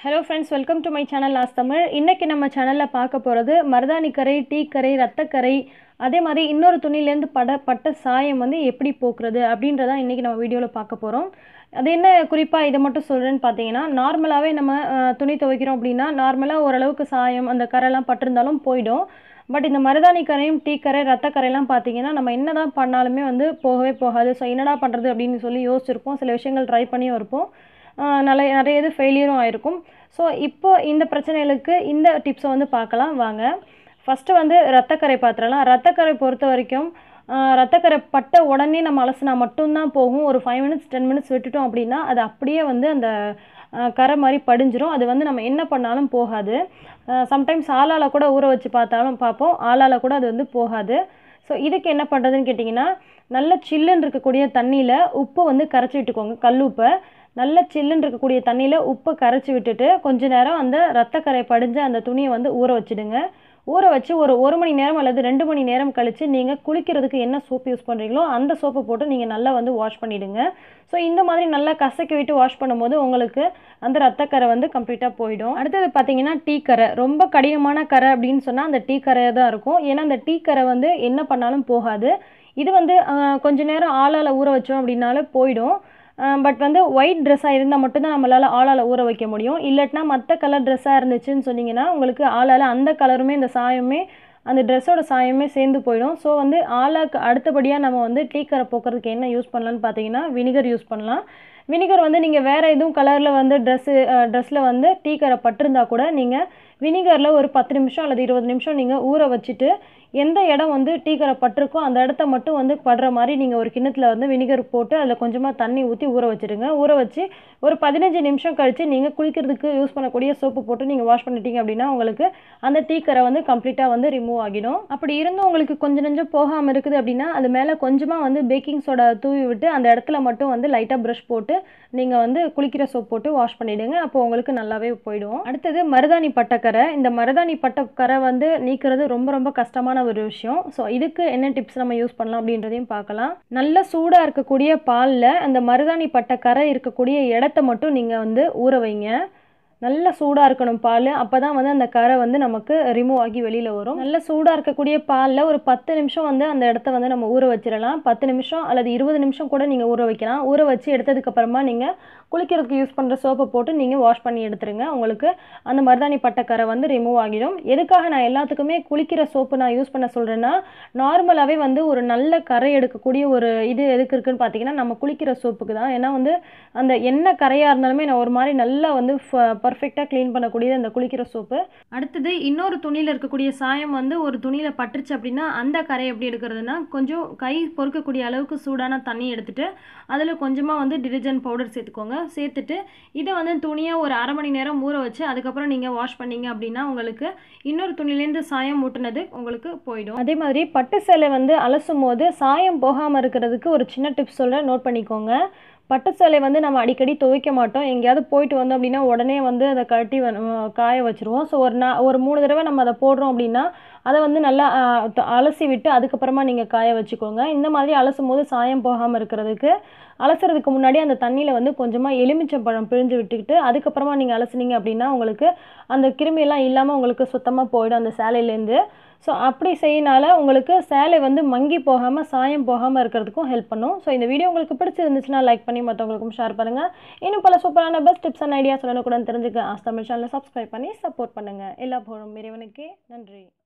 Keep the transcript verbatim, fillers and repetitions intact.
Hello friends, welcome to my channel Last Tamil. இன்னைக்கு நம்ம சேனல்ல பார்க்க போறது மருதாணி கரை, டீ கரை, ரத்த கரை, அதே மாதிரி இன்னொரு துணியில இருந்து பட பட்ட சாயம் வந்து எப்படி போக்குறது அப்படின்றத இன்னைக்கு நம்ம வீடியோல பார்க்க போறோம். அது என்ன குறிப்பா இத மட்டும் சொல்றேன்னு பாத்தீங்கன்னா நார்மலாவே நம்ம துணி துவைக்கிறோம் அப்படினா நார்மலா ஓரளவுக்கு சாயம் அந்த கரைலாம் பட்டிருந்தாலும் போய்டும். பட் இந்த மருதாணி கரையும் டீ கரை, ரத்த கரைலாம் பாத்தீங்கன்னா நம்ம என்னதான் பண்ணாலுமே வந்து போகவே போகாது. சோ என்னடா பண்றது அப்படினு சொல்லி யோசிச்சிருப்போம். சில விஷயங்கள் ட்ரை பண்ணியும் இருப்போம். நிறைய நிறைய இது ஃபெயிலியரும் ஆயிருக்கும். ஸோ இப்போ இந்த பிரச்சனைகளுக்கு இந்த டிப்ஸை வந்து பார்க்கலாம் வாங்க. ஃபஸ்ட்டு வந்து ரத்தக்கரை பார்த்துடலாம். ரத்தக்கரை பொறுத்த வரைக்கும் ரத்தக்கரை பட்ட உடனே நம்ம அலசினா மட்டும்தான் போகும். ஒரு ஃபைவ் மினிட்ஸ் டென் மினிட்ஸ் விட்டுட்டோம் அப்படின்னா அது அப்படியே வந்து அந்த கரை மாதிரி படிஞ்சிரும். அது வந்து நம்ம என்ன பண்ணாலும் போகாது. சம்டைம்ஸ் ஆளால் கூட ஊற வச்சு பார்த்தாலும் பார்ப்போம், ஆளால் கூட அது வந்து போகாது. ஸோ இதுக்கு என்ன பண்ணுறதுன்னு கேட்டிங்கன்னா, நல்ல சில்லுன்னு இருக்கக்கூடிய தண்ணியில் உப்பை வந்து கரைச்சி விட்டுக்கோங்க. கல் உப்பை நல்ல சில்லுன்னு இருக்கக்கூடிய தண்ணியில் உப்பை கரைச்சி விட்டுட்டு கொஞ்ச நேரம் அந்த ரத்தக்கரை படிஞ்ச அந்த துணியை வந்து ஊற வச்சுடுங்க. ஊற வச்சு ஒரு ஒரு மணி நேரம் அல்லது ரெண்டு மணி நேரம் கழித்து நீங்கள் குளிக்கிறதுக்கு என்ன சோப்பு யூஸ் பண்ணுறீங்களோ அந்த சோப்பை போட்டு நீங்கள் நல்லா வந்து வாஷ் பண்ணிவிடுங்க. ஸோ இந்த மாதிரி நல்லா கசக்கி விட்டு வாஷ் பண்ணும்போது உங்களுக்கு அந்த ரத்தக்கரை வந்து கம்ப்ளீட்டாக போயிடும். அடுத்தது பார்த்தீங்கன்னா டீ கரை. ரொம்ப கடினமான கரை அப்படின்னு சொன்னால் அந்த டீ கரையை தான் இருக்கும். ஏன்னா அந்த டீ கரை வந்து என்ன பண்ணாலும் போகாது. இது வந்து கொஞ்ச நேரம் ஆளால் ஊற வச்சோம் அப்படின்னாலே போயிடும். பட் வந்து ஒயிட் ட்ரெஸ்ஸாக இருந்தால் மட்டும்தான் நம்மளால் ஆளால் ஊற வைக்க முடியும். இல்லாட்டினா மற்ற கலர் ட்ரெஸ்ஸாக இருந்துச்சுன்னு சொன்னீங்கன்னா உங்களுக்கு ஆளால் அந்த கலருமே இந்த சாயமே அந்த ட்ரெஸ்ஸோட சாயமே சேர்ந்து போயிடும். ஸோ வந்து ஆளாக்கு அடுத்தபடியாக நம்ம வந்து டீ கரை போக்குறதுக்கு என்ன யூஸ் பண்ணலான்னு பார்த்தீங்கன்னா வினிகர் யூஸ் பண்ணலாம். வினிகர் வந்து நீங்கள் வேறு எதுவும் கலரில் வந்து ட்ரெஸ்ஸு ட்ரெஸ்ஸில் வந்து டீ கரை பட்டிருந்தா கூட நீங்கள் வினிகரில் ஒரு பத்து நிமிஷம் அல்லது இருபது நிமிஷம் நீங்கள் ஊற வச்சுட்டு எந்த இடம் வந்து டீ கரை பட்டிருக்கோ அந்த இடத்த மட்டும் வந்து படுற மாதிரி நீங்கள் ஒரு கிண்ணத்தில் வந்து வினிகர் போட்டு அதில் கொஞ்சமாக தண்ணி ஊற்றி ஊற வச்சுடுங்க. ஊற வச்சு ஒரு பதினஞ்சு நிமிஷம் கழித்து நீங்கள் குளிக்கிறதுக்கு யூஸ் பண்ணக்கூடிய சோப்பு போட்டு நீங்கள் வாஷ் பண்ணிட்டீங்க அப்படின்னா உங்களுக்கு அந்த டீ கரை வந்து கம்ப்ளீட்டாக வந்து ரிமூவ் ஆகிடும். அப்படி இருந்தும் உங்களுக்கு கொஞ்சம் நெஞ்சம் போகாமல் இருக்குது அப்படின்னா அது மேலே கொஞ்சமாக வந்து பேக்கிங் சோடா தூவி விட்டு அந்த இடத்துல மட்டும் வந்து லைட்டாக ப்ரஷ் போட்டு நீங்கள் வந்து குளிக்கிற சோப் போட்டு வாஷ் பண்ணிவிடுங்க. அப்போ உங்களுக்கு நல்லாவே போயிடும். அடுத்தது மருதாணி பட்டக்கரை. இந்த மருதாணி பட்டக்கரை வந்து நீக்கிறது ரொம்ப ரொம்ப கஷ்டமான ஒரு விஷயம். ஸோ இதுக்கு என்ன டிப்ஸ் நம்ம யூஸ் பண்ணலாம் அப்படின்றதையும் பார்க்கலாம். நல்ல சூடாக இருக்கக்கூடிய பாலில் அந்த மருதாணி பட்டக்கரை இருக்கக்கூடிய இடத்த மட்டும் நீங்கள் வந்து ஊற வைங்க. நல்ல சூடாக இருக்கணும் பால். அப்போ தான் வந்து அந்த கரை வந்து நமக்கு ரிமூவ் ஆகி வெளியில் வரும். நல்ல சூடாக இருக்கக்கூடிய பாலில் ஒரு பத்து நிமிஷம் வந்து அந்த இடத்த வந்து நம்ம ஊற வச்சிடலாம். பத்து நிமிஷம் அல்லது இருபது நிமிஷம் கூட நீங்கள் ஊற வைக்கலாம். ஊற வச்சு எடுத்ததுக்கப்புறமா நீங்கள் குளிக்கிறதுக்கு யூஸ் பண்ணுற சோப்பை போட்டு நீங்கள் வாஷ் பண்ணி எடுத்துருங்க. உங்களுக்கு அந்த மருதாணி பட்டக்கரை வந்து ரிமூவ் ஆகிடும். எதுக்காக நான் எல்லாத்துக்குமே குளிக்கிற சோப்பு நான் யூஸ் பண்ண சொல்கிறேன்னா, நார்மலாகவே வந்து ஒரு நல்ல கரை எடுக்கக்கூடிய ஒரு இது எதுக்கு இருக்குதுன்னு பார்த்தீங்கன்னா நம்ம குளிக்கிற சோப்புக்கு தான். ஏன்னா வந்து அந்த எண்ணெய் கரையாக இருந்தாலுமே நான் ஒரு மாதிரி நல்லா வந்து பர்ஃபெக்டாக க்ளீன் பண்ணக்கூடியது அந்த குளிக்கிற சோப்பு. அடுத்தது இன்னொரு துணியில் இருக்கக்கூடிய சாயம் வந்து ஒரு துணியில் பட்டுருச்சு அப்படின்னா அந்த கரை எப்படி எடுக்கிறதுனா, கொஞ்சம் கை பொறுக்கக்கூடிய அளவுக்கு சூடான தண்ணி எடுத்துகிட்டு அதில் கொஞ்சமாக வந்து டிடர்ஜென்ட் பவுடர் சேர்த்துக்கோங்க. சேர்த்துட்டு இதை வந்து துணியை ஒரு அரை மணி நேரம் ஊற வச்சு அதுக்கப்புறம் நீங்கள் வாஷ் பண்ணீங்க அப்படின்னா உங்களுக்கு இன்னொரு துணிலேருந்து சாயம் ஊட்டினது உங்களுக்கு போயிடும். அதே மாதிரி பட்டு சேலை வந்து அலசும் போது சாயம் போகாமல் இருக்கிறதுக்கு ஒரு சின்ன டிப்ஸ் சொல்கிறேன், நோட் பண்ணிக்கோங்க. பட்டு சேலை வந்து நம்ம அடிக்கடி துவைக்க மாட்டோம். எங்கேயாவது போயிட்டு வந்தோம் அப்படின்னா உடனே வந்து அதை கழட்டி காய வச்சுருவோம். ஸோ ஒரு நா ஒரு மூணு தடவை நம்ம அதை போடுறோம் அப்படின்னா அதை வந்து நல்லா அலசி விட்டு அதுக்கப்புறமா நீங்கள் காய வச்சுக்கோங்க. இந்த மாதிரி அலசும் போது சாயம் போகாமல் இருக்கிறதுக்கு அலசுறதுக்கு முன்னாடி அந்த தண்ணியில் வந்து கொஞ்சமாக எலுமிச்சம்பழம் பிழிஞ்சு விட்டுக்கிட்டு அதுக்கப்புறமா நீங்கள் அலசுனீங்க அப்படின்னா உங்களுக்கு அந்த கிருமியெல்லாம் இல்லாமல் உங்களுக்கு சுத்தமாக போயிடும் அந்த சேலையிலேருந்து. ஸோ அப்படி செய்யனால உங்களுக்கு சேலை வந்து மங்கி போகாமல் சாயம் போகாமல் இருக்கிறதுக்கும் ஹெல்ப் பண்ணும். ஸோ இந்த வீடியோ உங்களுக்கு பிடிச்சிருந்துச்சுன்னா லைக் பண்ணி மற்றவங்களுக்கும் ஷேர் பண்ணுங்கள். இன்னும் பல சூப்பரான பெஸ்ட் டிப்ஸ் அண்ட் ஐடியாஸ் சொல்லணும் கூட தெரிஞ்சுக்க ஆஸ்தமிழ் சேனலை சப்ஸ்கிரைப் பண்ணி சப்போர்ட் பண்ணுங்கள். எல்லா புகழும் இறைவனுக்கே. நன்றி.